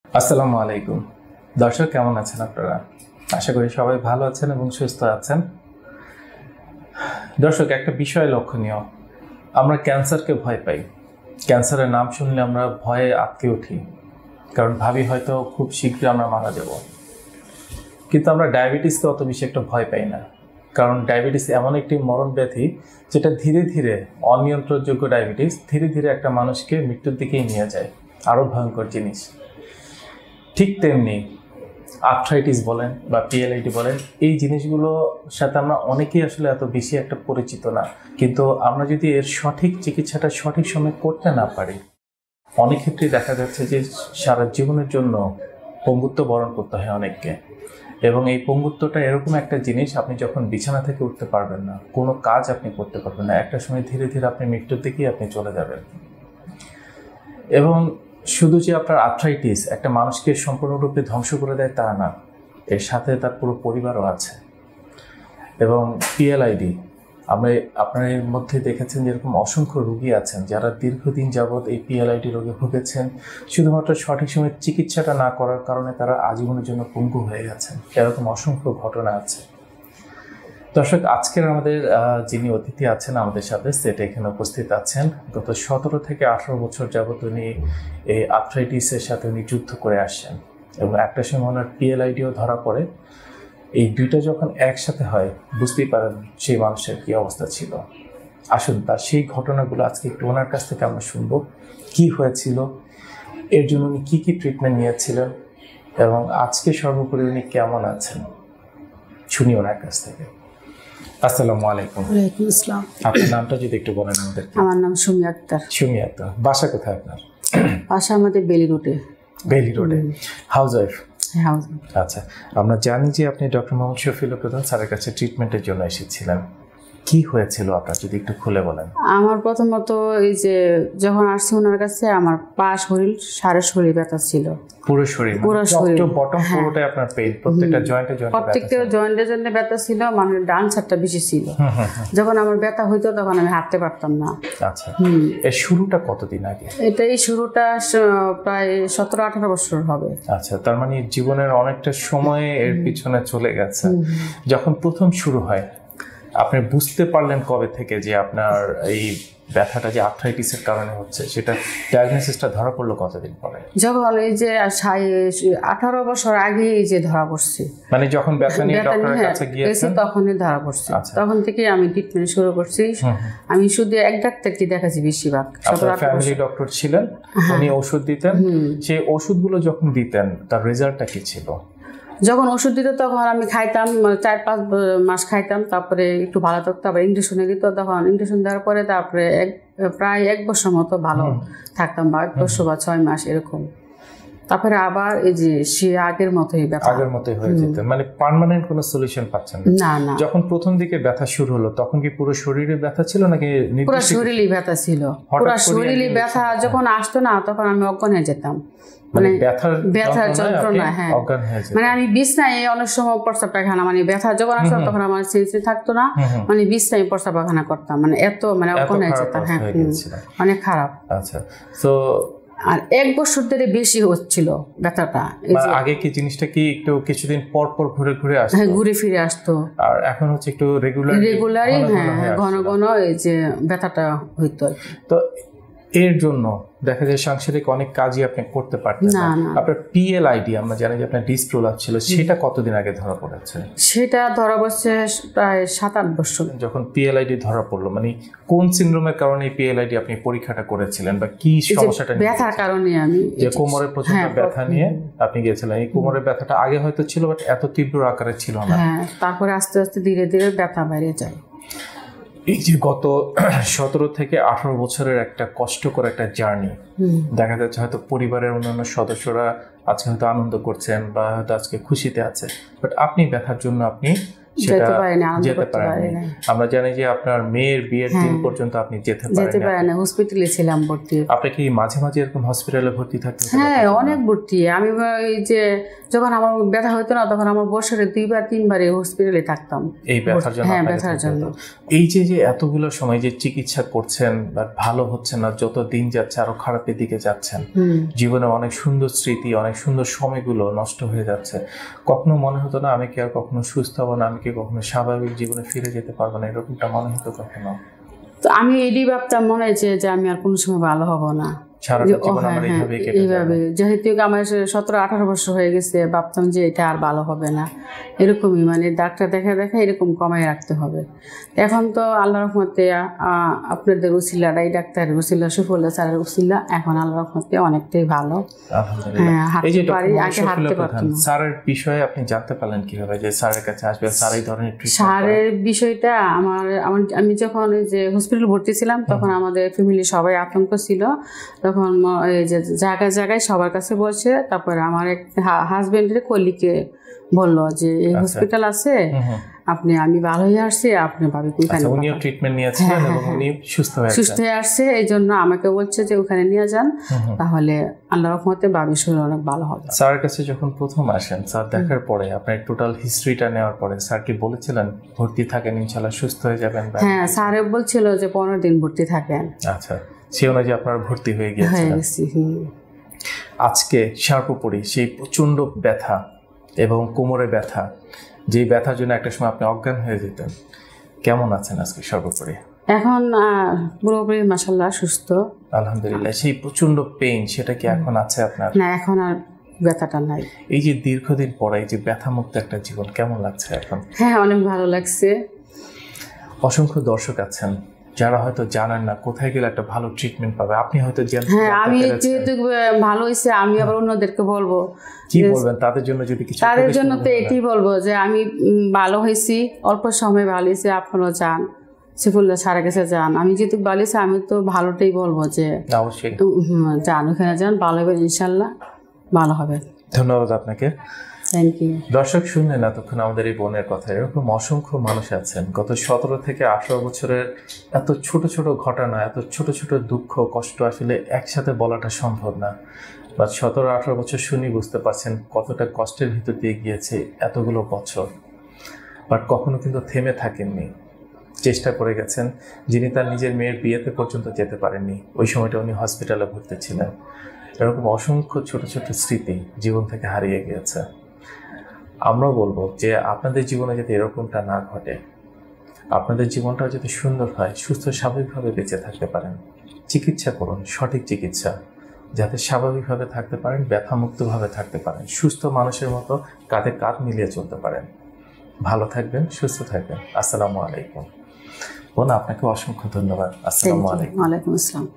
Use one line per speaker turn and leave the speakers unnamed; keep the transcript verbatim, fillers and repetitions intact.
আসসালামু আলাইকুম দর্শক, কেমন আছেন আপনারা? আশা করি সবাই ভালো আছেন এবং সুস্থ আছেন। দর্শক, একটা বিষয় লক্ষণীয়, আমরা ক্যান্সারকে ভয় পাই। ক্যান্সারের নাম শুনলে আমরা ভয়ে আঁতকে উঠি, কারণ ভাবি হয়তো খুব শীঘ্রই আমরা মারা যাব। কিন্তু আমরা ডায়াবেটিসকে অত বেশি একটা ভয় পাই না, কারণ ডায়াবেটিস এমন একটি মরণ ব্যাধি যেটা ধীরে ধীরে, অনিয়ন্ত্রণযোগ্য ডায়াবেটিস ধীরে ধীরে একটা মানুষকে মৃত্যুর দিকেই নিয়ে যায়। আরও ভয়ঙ্কর জিনিস। ঠিক তেমনি আর্থ্রাইটিস বলেন বা পিএলআইডি বলেন, এই জিনিসগুলোর সাথে আমরা অনেকেই আসলে এত বেশি একটা পরিচিত না। কিন্তু আমরা যদি এর সঠিক চিকিৎসাটা সঠিক সময় করতে না পারি, অনেক ক্ষেত্রেই দেখা যাচ্ছে যে সারা জীবনের জন্য পঙ্গুত্ব বরণ করতে হয় অনেককে। এবং এই পঙ্গুত্বটা এরকম একটা জিনিস, আপনি যখন বিছানা থেকে উঠতে পারবেন না, কোনো কাজ আপনি করতে পারবেন না, একটা সময় ধীরে ধীরে আপনি মৃত্যুর দিকেই আপনি চলে যাবেন। এবং শুধু যে আপনার আর্থ্রাইটিস একটা মানুষকে সম্পূর্ণরূপে ধ্বংস করে দেয় তা না, এর সাথে তার পুরো পরিবারও আছে। এবং পিএলআইডি, আমরা আপনার এর মধ্যে দেখেছেন যেরকম অসংখ্য রোগী আছেন যারা দীর্ঘদিন যাবৎ এই পিএলআইডি রোগে ভুগেছেন, শুধুমাত্র সঠিক সময়ে চিকিৎসাটা না করার কারণে তারা আজীবনের জন্য পঙ্গু হয়ে গেছেন। এরকম অসংখ্য ঘটনা আছে। দর্শক, আজকের আমাদের যিনি অতিথি আছেন আমাদের সাথে সেটা এখানে উপস্থিত আছেন। গত সতেরো থেকে আঠারো বছর যাবৎ উনি এই আর্থ্রাইটিসের সাথে উনি যুদ্ধ করে আসছেন এবং একটা সময় ওনার পিএলআইডিও ধরা পড়ে। এই দুইটা যখন একসাথে হয়, বুঝতেই পারেন সেই মানুষের কী অবস্থা ছিল। আসুন তার সেই ঘটনাগুলো আজকে একটু ওনার কাছ থেকে আমরা শুনবো, কি হয়েছিল, এর জন্য উনি কী কী ট্রিটমেন্ট নিয়েছিলেন এবং আজকে সর্বোপরি উনি কেমন আছেন, শুনি ওনার কাছ থেকে। আসসালামু আলাইকুম।
ওয়ালাইকুম আসসালাম।
আপনার নামটা যদি একটু বলেন আমাদের।
আমার নাম সুমি আক্তার।
সুমি আক্তার, বাসা কোথায় আপনার?
বাসা আমাদের বেলি রোডে।
বেলি রোডে। Housewife?
হাউস।
আচ্ছা, আমরা জানি যে আপনি ডক্টর মোহাম্মদ শফিউল প্রধান স্যারের কাছে ট্রিটমেন্টের জন্য এসেছিলেন। কি হয়েছিল আপনার, যদি একটু খুলে বলেন।
আমার প্রথমত এই যে যখন আসছি ওনার কাছে, আমার পা শরীর সারা শরীর ব্যথা ছিল।
পুরো শরীর?
পুরো শরীর,
বটম পুরোটাই আপনার পেইন, প্রত্যেকটা জয়েন্টে জয়েন্টে
প্রত্যেকটা জয়েন্টে জয়েন্টে ব্যথা ছিল, মানে ডান সাইডটা বেশি ছিল। যখন আমার ব্যথা হইতো তখন আমি হাঁটতে পারতাম না।
আচ্ছা, এর শুরুটা কতদিন আগে?
এটা এই শুরুটা প্রায় সতেরো আঠারো বছর হবে।
আচ্ছা, তার মানে জীবনের অনেকটা সময় এর পিছনে চলে গেছে। যখন প্রথম শুরু হয়, আপনি বুঝতে পারলেন কবে থেকে যে আপনার এই ব্যথাটা যে আর্থ্রাইটিসের কারণে হচ্ছে, সেটা ডায়াগনোসিসটা ধরা পড়লো কতদিন পরে?
যখন এই যে আঠারো বছর আগে এই যে ধরা পড়ছে,
মানে যখন ব্যথা নিয়ে ডক্টরের কাছে গিয়েছেন
তখনই ধরা পড়ছে। তখন থেকে আমি ট্রিটমেন্ট শুরু করছি। আমি শুধু এক ডাক্তারকে দেখাচ্ছি বেশিরভাগ।
আপনার ফ্যামিলি ডক্টর ছিলেন, উনি ওষুধ দিতেন। সেই ওষুধগুলো যখন দিতেন তার রেজাল্টটা কি ছিল?
যখন ওষুধ দিত তখন আমি খাইতাম, চার পাঁচ মাস খাইতাম, তারপরে একটু ভালো থাকতো। আবার ইঞ্জেকশনে দিত, তখন ইঞ্জেকশন দেওয়ার পরে তারপরে এক প্রায় এক বছর মতো ভালো থাকতাম, বা এক বছর বা ছয় মাস এরকম। তারপরে আবার এই যে সে আগের মতোই ব্যথা,
আগের মতোই হয়ে যেত। মানে পার্মানেন্ট কোনো সলিউশন পাচ্ছেন
না? না।
যখন প্রথম দিকে ব্যথা শুরু হলো তখন কি পুরো শরীরে ব্যথা ছিল নাকি?
পুরো শরীরই ব্যথা ছিল, পুরো শরীরই ব্যথা। যখন আসতো না তখন আমি অজ্ঞান হয়ে যেতাম, মানে ব্যথার ব্যথার যন্ত্রণা। হ্যাঁ, মানে আমি বিছনায় অনেক সময় প্রস্রাব পায়খানা, মানে ব্যথা যখন আসতো তখন আমার সেন্স থাকতো না, মানে বিছনায় প্রস্রাব পায়খানা করতাম, মানে এত মানে অজ্ঞান হয়ে যেতাম। হ্যাঁ, অনেক খারাপ।
আচ্ছা, তো
আর এক বছর ধরে বেশি হচ্ছিল ব্যথাটা।
আগে কি জিনিসটা কি একটু কিছুদিন পর পর ঘুরে ঘুরে আসতো?
হ্যাঁ, ঘুরে ফিরে আসতো।
আর এখন হচ্ছে একটু রেগুলার
রেগুলারই হ্যাঁ, ঘন ঘন এই যে ব্যথাটা হইতো।
তো এর জন্য দেখা যায় সাংসারিক অনেক কাজই আপনি করতে পারতেন না। আপনার পিএলআইডি, আমরা জানি যে আপনার ডিস্ক প্রলাপ ছিল, সেটা কতদিন আগে ধরা পড়েছে?
সেটা ধরা পড়ছে প্রায় সাত আট বছর।
যখন পিএলআইডি ধরা পড়লো, মানে কোন সিনড্রোমের কারণে পিএলআইডি আপনি পরীক্ষাটা করেছিলেন বা কি সমস্যাটা?
ব্যথার কারণে আমি,
যে কোমরের প্রচন্ড ব্যথা নিয়ে আপনি গিয়েছিলেন। এই কোমরের ব্যথাটা আগে হয়তো ছিল, বাট এত তীব্র আকারে ছিল না।
হ্যাঁ, তারপরে আস্তে আস্তে ধীরে ধীরে ব্যথা বেড়ে যায়।
এই যে গত সতেরো থেকে আঠারো বছরের একটা কষ্টকর একটা জার্নি, দেখা যাচ্ছে হয়তো পরিবারের অন্যান্য সদস্যরা আজকে হয়তো আনন্দ করছেন বা হয়তো আজকে খুশিতে আছে, বাট আপনি ব্যথার জন্য আপনি
যেতে পারিনি, আনন্দ
যেতে
করতে
পারেননি।
পারিনি।
আমরা জানি যে আপনার মেয়ের বিয়ের দিন পর্যন্ত আপনি যেতে
যেতে
পারেননি।
পারিনি, হসপিটালে ছিলাম ভর্তি।
আপনি কি মাঝে মাঝে এরকম হসপিটালে ভর্তি থাকতেন?
হ্যাঁ, অনেক ভর্তি। আমি এই যে যখন আমার ব্যথা হতো না তখন আমার বছরে দুইবার তিনবার এই হসপিটালে থাকতাম
এই ব্যথার জন্য।
হ্যাঁ, ব্যথার জন্য।
এই যে যে এতগুলো সময় যে চিকিৎসা করছেন বা ভালো হচ্ছে না, যত দিন যাচ্ছে আরো খারাপের দিকে যাচ্ছেন, জীবনে অনেক সুন্দর স্মৃতি, অনেক সুন্দর সময়গুলো নষ্ট হয়ে যাচ্ছে, কখনো মনে হতো না আমি কি আর কখনো সুস্থ হবো না, আমি কি কখনো স্বাভাবিক জীবনে ফিরে যেতে পারবো না, এরকমটা মনে হতো কখনো?
তো আমি এটাই ভাবতাম মনে হয়েছে যে আমি আর কোনো সময় ভালো হব না, এইভাবে। যেহেতু আমার সতেরো আঠারো বছর হয়ে গেছে, ভাবতাম যে এটা আর ভালো হবে না, এরকমই মানে ডাক্তার দেখা দেখা এরকম কমাই রাখতে হবে। এখন তো আল্লাহ রহমতে আপনাদের উসিলাটা, এই ডাক্তারের উসিলা, সুফল্লা স্যারের উসিলা, এখন আল্লাহ রহমতে অনেকটাই ভালো। হ্যাঁ, হাঁটতে পারি, আগে হাঁটতে পারতাম না।
স্যারের বিষয়ে আপনি জানতে পারলেন কিভাবে যে স্যারের কাছে আসবে, স্যার এই ধরনের ট্রিটমেন্ট?
স্যারের বিষয়টা আমার আমি যখন যে হসপিটাল ভর্তি ছিলাম তখন আমাদের ফ্যামিলি সবাই আতঙ্ক ছিল। তখন এই যে জায়গায় জায়গায় সবার কাছে বলছে, তারপরে আমার এক হাজবেন্ডের কলিকে বললো যে এই হসপিটাল আছে, আপনি আমি ভালো হয়ে আসছি, আপনি ভাবি ওইখানে
ট্রিটমেন্ট নিয়েছিলেন এবং উনি সুস্থ হয়ে
সুস্থ হয়ে আসছে। এই জন্য আমাকে বলছে যে ওখানে নিয়ে যান, তাহলে আল্লাহ রহমতে ভাবির শরীর অনেক ভালো হবে।
স্যারের কাছে যখন প্রথম আসেন, স্যার দেখার পরে আপনার টোটাল হিস্ট্রিটা নেওয়ার পরে স্যার কি বলেছিলেন ভর্তি থাকেন, ইনশাআল্লাহ সুস্থ হয়ে যাবেন?
হ্যাঁ, স্যার বলছিল যে পনেরো দিন ভর্তি থাকেন।
আচ্ছা, সে অনুযায়ী আপনারা ভর্তি হয়ে গিয়েছিলেন। আজকে সর্বোপরি সেই প্রচন্ড ব্যথা এবং কোমরে ব্যথা, যে ব্যথার জন্য একটা সময় আপনি অজ্ঞান হয়ে যেতেন, কেমন আছেন আজকে সর্বোপরি?
এখন পুরোপুরি মাশাআল্লাহ সুস্থ,
আলহামদুলিল্লাহ। সেই প্রচন্ড পেইন, সেটা কি এখন আছে আপনার?
না, এখন আর ব্যথাটা নাই।
এই যে দীর্ঘদিন পরে এই যে ব্যথামুক্ত একটা জীবন, কেমন লাগছে এখন?
হ্যাঁ, অনেক ভালো লাগছে।
অসংখ্য দর্শক আছেন যারা হয়তো জানেন না কোথায় গেলে একটা ভালো ট্রিটমেন্ট পাবে, আপনি হয়তো জানেন।
হ্যাঁ, আমি যেহেতু ভালো হয়েছে, আমি আবার অন্যদেরকে বলবো।
কি বলবেন তাদের জন্য? যদি কিছু
তাদের জন্য তো এটাই বলবো যে আমি ভালো হয়েছি, অল্প সময় ভালো হয়েছে, আপনারাও যান, সিফুল্লাহ স্যারের কাছে যান। আমি যেহেতু ভালো হয়েছে, আমি তো ভালোটাই বলবো যে
অবশ্যই
যান, ওখানে যান, ভালো হবে, ইনশাল্লাহ ভালো হবে।
ধন্যবাদ আপনাকে।
Thank you.
দর্শক শুনলেন এতক্ষণ আমাদের এই বোনের কথা। এরকম অসংখ্য মানুষ আছেন গত সতেরো থেকে আঠারো বছরের, এত ছোট ছোট ঘটনা, এত ছোট ছোট দুঃখ কষ্ট আসলে একসাথে বলাটা সম্ভব না। বা সতেরো আঠারো বছর শুনি বুঝতে পারছেন কতটা কষ্টের ভিতর দিয়ে গিয়েছে এতগুলো বছর, বাট কখনো কিন্তু থেমে থাকেননি, চেষ্টা করে গেছেন। যিনি তার নিজের মেয়ের বিয়েতে পর্যন্ত যেতে পারেননি, ওই সময়টা উনি হসপিটালে ভর্তি ছিলেন। এরকম অসংখ্য ছোট ছোট স্মৃতি জীবন থেকে হারিয়ে গিয়েছে। আমরাও বলবো যে আপনাদের জীবনে যাতে এরকমটা না ঘটে, আপনাদের জীবনটা যাতে সুন্দর হয়, সুস্থ স্বাভাবিকভাবে বেঁচে থাকতে পারেন। চিকিৎসা করুন, সঠিক চিকিৎসা, যাতে স্বাভাবিকভাবে থাকতে পারেন, ব্যথামুক্তভাবে থাকতে পারেন, সুস্থ মানুষের মতো কাঁধে কাঁধ মিলিয়ে চলতে পারেন। ভালো থাকবেন, সুস্থ থাকবেন। আসসালামু আলাইকুম। বোন, আপনাকে অসংখ্য ধন্যবাদ। আসসালামু আলাইকুম।
ওয়ালাইকুম আসসালাম।